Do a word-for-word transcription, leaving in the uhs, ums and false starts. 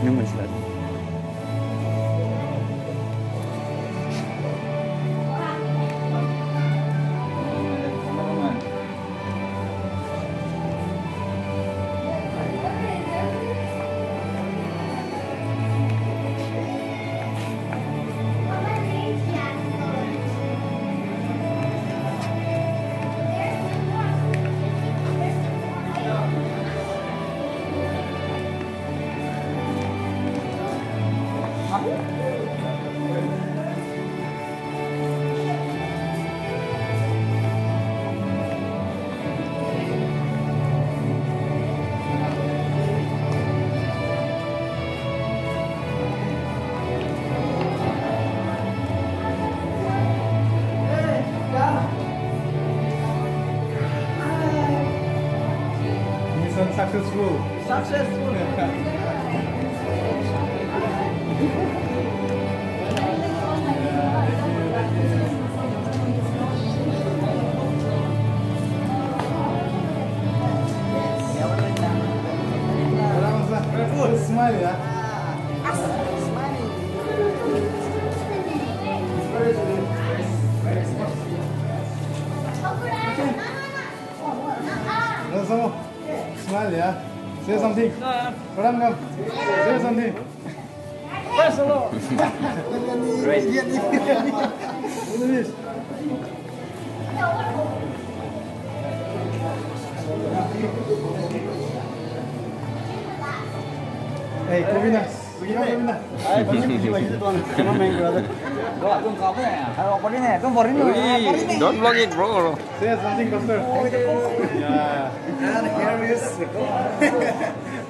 Nung മനസ്സിലായി. Mission successful. Successful. Good, smile ya. Sama, smile ya. Say something. Orang come. Say something. Press hello. Great. English. Hey, Kevin. Begini. Ay, begini begini tuan. Kamu main berada. Gak belum kamu ya. Ayo apa ini? Kamu baru ini. Wih, don't block it, bro. Say something, Pastor. Yeah. And here is